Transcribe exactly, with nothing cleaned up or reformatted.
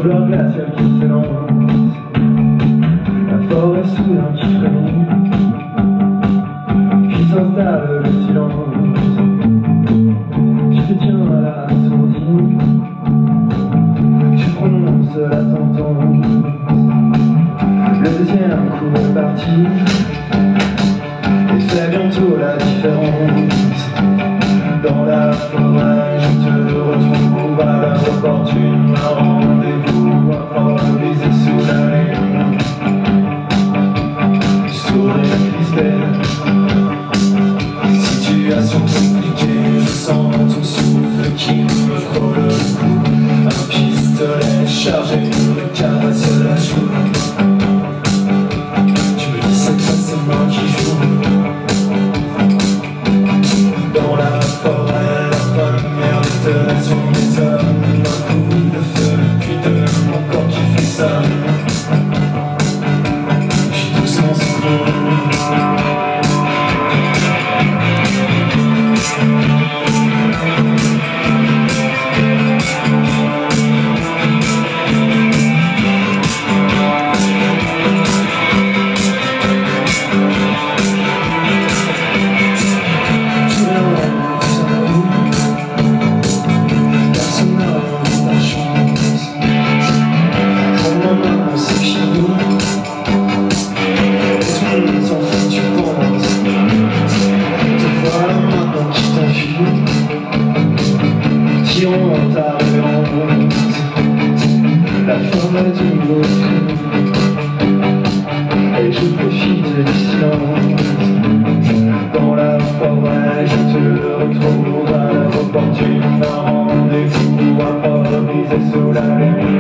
couleur glaciale qui s'élance, la forêt soudain qui frémit, puis s'installe le silence. Tu te tiens à la sourdine, tu prononces la sentence. Le deuxième coup est parti et fait bientôt la différence. Dans la forêt, je te retrouve à l'heure opportune, un rendez-vous improvisé sous la lune. Sourire crispé, situation compliquée, je sens ton souffle qui me frôle le cou. Un pistolet chargé me caresse la joue. Tu me dis c'est toi, c'est moi qui joue. Dans la forêt, la première détonation des hommes, un coup de feu, puis de mon corps qui frissonne. Puis doucement s'ouvre. Tirons dans ta révérence, la forme du mot et je profite du silence. Dans la forêt, je te retrouve à l'heure opportune, un rendez-vous improvisé sous la lune.